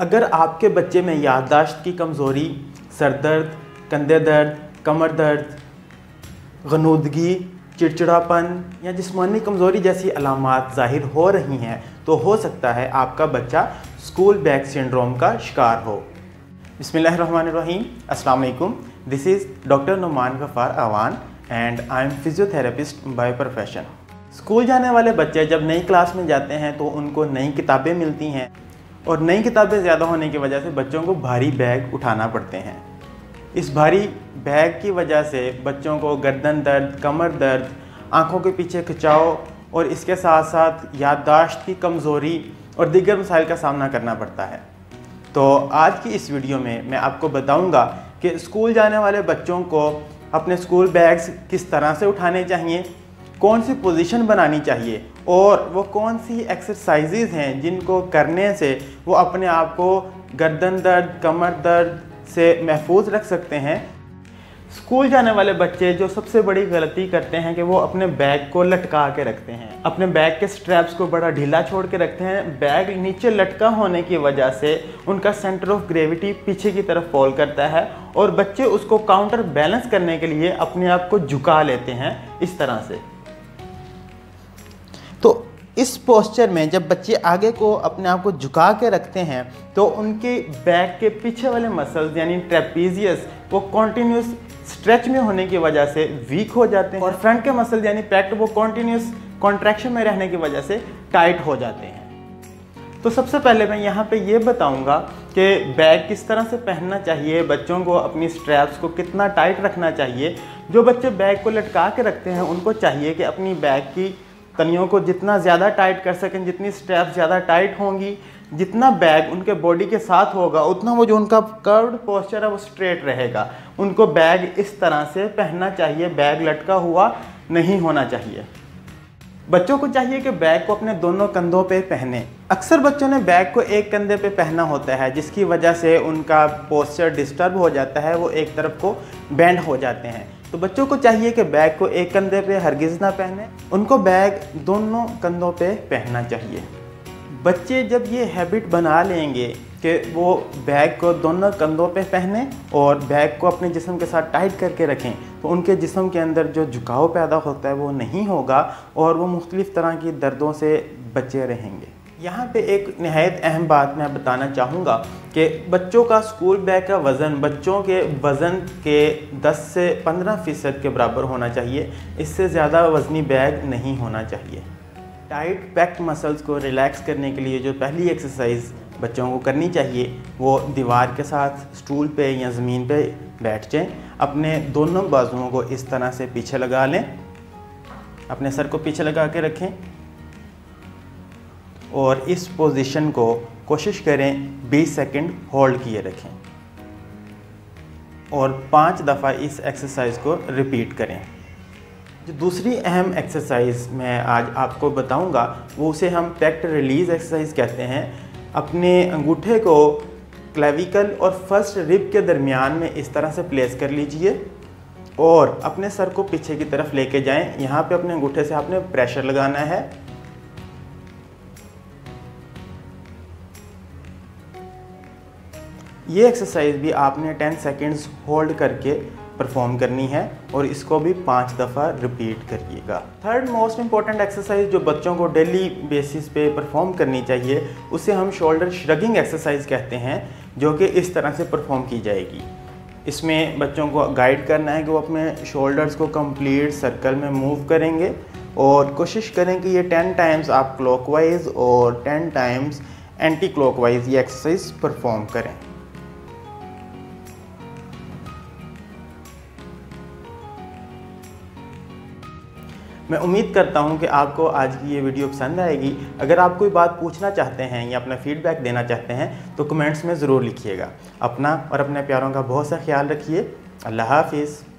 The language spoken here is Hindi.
अगर आपके बच्चे में याददाश्त की कमज़ोरी, सर दर्द, कंधे दर्द, कमर दर्द, गनूदगी, चिड़चिड़ापन या जिस्मानी कमज़ोरी जैसी अलामात ज़ाहिर हो रही हैं तो हो सकता है आपका बच्चा स्कूल बैग सिंड्रोम का शिकार हो। बिस्मिल्लाहिर्रहमानिर्रहीम, अस्सलाम वालेकुम। This is doctor Numan Ghaffar Awan and I am physiotherapist by profession. School जाने वाले बच्चे जब नई क्लास में जाते हैं तो उनको नई किताबें मिलती हैं और नई किताबें ज़्यादा होने की वजह से बच्चों को भारी बैग उठाना पड़ते हैं। इस भारी बैग की वजह से बच्चों को गर्दन दर्द, कमर दर्द, आँखों के पीछे खिंचाव और इसके साथ साथ याददाश्त की कमज़ोरी और दीगर मसाइल का सामना करना पड़ता है। तो आज की इस वीडियो में मैं आपको बताऊंगा कि स्कूल जाने वाले बच्चों को अपने स्कूल बैग्स किस तरह से उठाने चाहिए, कौन सी पोजीशन बनानी चाहिए और वो कौन सी एक्सरसाइजेज़ हैं जिनको करने से वो अपने आप को गर्दन दर्द, कमर दर्द से महफूज रख सकते हैं। स्कूल जाने वाले बच्चे जो सबसे बड़ी गलती करते हैं कि वो अपने बैग को लटका के रखते हैं, अपने बैग के स्ट्रैप्स को बड़ा ढीला छोड़ के रखते हैं। बैग नीचे लटका होने की वजह से उनका सेंटर ऑफ ग्रेविटी पीछे की तरफ फॉल करता है और बच्चे उसको काउंटर बैलेंस करने के लिए अपने आप को झुका लेते हैं इस तरह से। तो इस पोस्चर में जब बच्चे आगे को अपने आप को झुका के रखते हैं तो उनके बैक के पीछे वाले मसल्स यानी ट्रेपीजियस वो कॉन्टीन्यूस स्ट्रेच में होने की वजह से वीक हो जाते हैं और फ्रंट के मसल यानी पैक्ट वो कॉन्टीन्यूस कॉन्ट्रैक्शन में रहने की वजह से टाइट हो जाते हैं। तो सबसे पहले मैं यहाँ पे ये बताऊँगा कि बैग किस तरह से पहनना चाहिए, बच्चों को अपनी स्ट्रैप्स को कितना टाइट रखना चाहिए। जो बच्चे बैग को लटका के रखते हैं उनको चाहिए कि अपनी बैग की तनियों को जितना ज़्यादा टाइट कर सकें, जितनी स्ट्रैप्स ज़्यादा टाइट होंगी, जितना बैग उनके बॉडी के साथ होगा उतना वो जो उनका कर्व्ड पोस्चर है वो स्ट्रेट रहेगा। उनको बैग इस तरह से पहनना चाहिए, बैग लटका हुआ नहीं होना चाहिए। बच्चों को चाहिए कि बैग को अपने दोनों कंधों पे पहने। अक्सर बच्चों ने बैग को एक कंधे पे पहना होता है जिसकी वजह से उनका पोस्चर डिस्टर्ब हो जाता है, वो एक तरफ को बेंड हो जाते हैं। तो बच्चों को चाहिए कि बैग को एक कंधे पे हरगिज़ ना पहने, उनको बैग दोनों कंधों पे पहनना चाहिए। बच्चे जब ये हैबिट बना लेंगे कि वो बैग को दोनों कंधों पे पहने और बैग को अपने जिस्म के साथ टाइट करके रखें तो उनके जिस्म के अंदर जो झुकाव पैदा होता है वो नहीं होगा और वो मुख्तलिफ़ तरह की दर्दों से बचे रहेंगे। यहाँ पे एक नहायत अहम बात मैं बताना चाहूँगा कि बच्चों का स्कूल बैग का वज़न बच्चों के वज़न के 10 से 15% के बराबर होना चाहिए। इससे ज़्यादा वज़नी बैग नहीं होना चाहिए। टाइट पैक्ड मसल्स को रिलैक्स करने के लिए जो पहली एक्सरसाइज बच्चों को करनी चाहिए वो दीवार के साथ स्टूल पे या ज़मीन पे बैठ जाएं, अपने दोनों बाजुओं को इस तरह से पीछे लगा लें, अपने सर को पीछे लगा के रखें और इस पोजीशन को कोशिश करें 20 सेकंड होल्ड किए रखें और 5 दफ़ा इस एक्सरसाइज को रिपीट करें। जो दूसरी अहम एक्सरसाइज मैं आज आपको बताऊंगा वो उसे हम पैक्ट रिलीज़ एक्सरसाइज कहते हैं। अपने अंगूठे को क्लेविकल और फर्स्ट रिब के दरमियान में इस तरह से प्लेस कर लीजिए और अपने सर को पीछे की तरफ लेके जाएं। यहाँ पे अपने अंगूठे से आपने प्रेशर लगाना है। ये एक्सरसाइज भी आपने 10 सेकेंड्स होल्ड करके परफॉर्म करनी है और इसको भी 5 दफ़ा रिपीट करिएगा। थर्ड मोस्ट इम्पॉर्टेंट एक्सरसाइज जो बच्चों को डेली बेसिस पे परफॉर्म करनी चाहिए उसे हम शोल्डर श्रगिंग एक्सरसाइज कहते हैं, जो कि इस तरह से परफॉर्म की जाएगी। इसमें बच्चों को गाइड करना है कि वो अपने शोल्डर्स को कंप्लीट सर्कल में मूव करेंगे और कोशिश करें कि ये 10 टाइम्स आप क्लॉकवाइज और 10 टाइम्स एंटी क्लॉकवाइज ये एक्सरसाइज परफॉर्म करें। मैं उम्मीद करता हूं कि आपको आज की ये वीडियो पसंद आएगी। अगर आप कोई बात पूछना चाहते हैं या अपना फीडबैक देना चाहते हैं तो कमेंट्स में ज़रूर लिखिएगा। अपना और अपने प्यारों का बहुत सा ख्याल रखिए। अल्लाह हाफिज़।